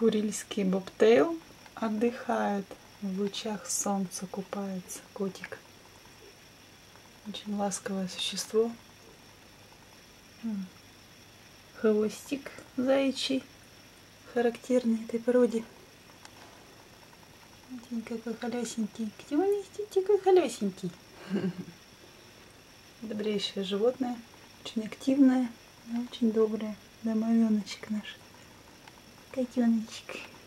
Курильский бобтейл отдыхает, в лучах солнца купается котик. Очень ласковое существо. Хвостик заячий, характерный этой породе. Смотрите, какой холесенький. Где он есть, какой холесенький? Добрейшее животное, очень активное, очень доброе. Домовеночек наш. Котеночек.